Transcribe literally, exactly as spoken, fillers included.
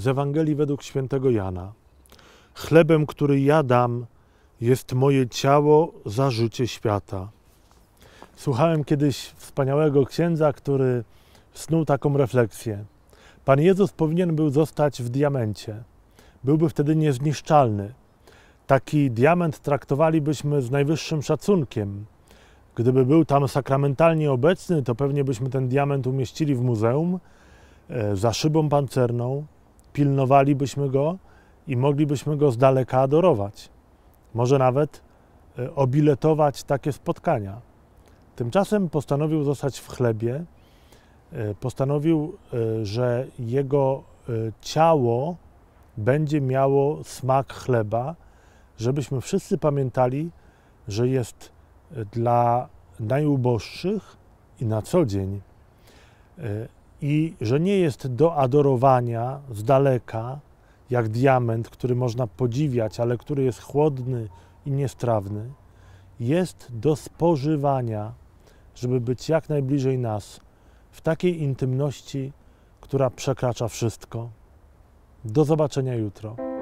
z Ewangelii według świętego Jana. Chlebem, który ja dam, jest moje ciało za życie świata. Słuchałem kiedyś wspaniałego księdza, który snuł taką refleksję. Pan Jezus powinien był zostać w diamencie. Byłby wtedy niezniszczalny. Taki diament traktowalibyśmy z najwyższym szacunkiem. Gdyby był tam sakramentalnie obecny, to pewnie byśmy ten diament umieścili w muzeum e, za szybą pancerną, pilnowalibyśmy go i moglibyśmy go z daleka adorować. Może nawet e, obiletować takie spotkania. Tymczasem postanowił zostać w chlebie, e, postanowił, e, że jego e, ciało będzie miało smak chleba, żebyśmy wszyscy pamiętali, że jest dla najuboższych i na co dzień i że nie jest do adorowania z daleka, jak diament, który można podziwiać, ale który jest chłodny i niestrawny, jest do spożywania, żeby być jak najbliżej nas, w takiej intymności, która przekracza wszystko. Do zobaczenia jutro.